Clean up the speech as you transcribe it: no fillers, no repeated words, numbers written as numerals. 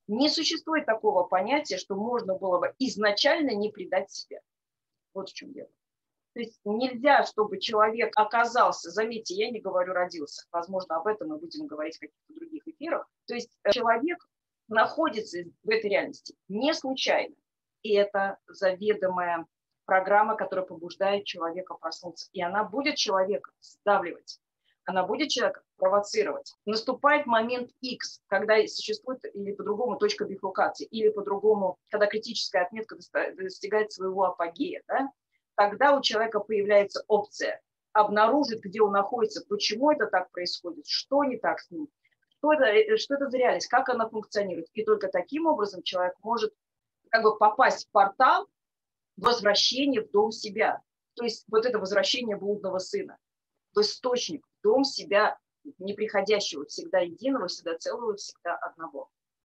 Не существует такого понятия, что можно было бы изначально не предать себя. Вот в чем дело. То есть нельзя, чтобы человек оказался, заметьте, я не говорю родился, возможно, об этом мы будем говорить в каких-то других эфирах. То есть человек находится в этой реальности не случайно. И это заведомая программа, которая побуждает человека проснуться. И она будет человека сдавливать, она будет человека провоцировать. Наступает момент X, когда существует или по-другому точка бифуркации, или по-другому, когда критическая отметка достигает своего апогея, да? Тогда у человека появляется опция обнаружить, где он находится, почему это так происходит, что не так с ним, что это за реальность, как она функционирует. И только таким образом человек может как бы попасть в портал возвращения в дом себя. То есть вот это возвращение блудного сына в источник, в дом себя неприходящего, всегда единого, всегда целого, всегда одного.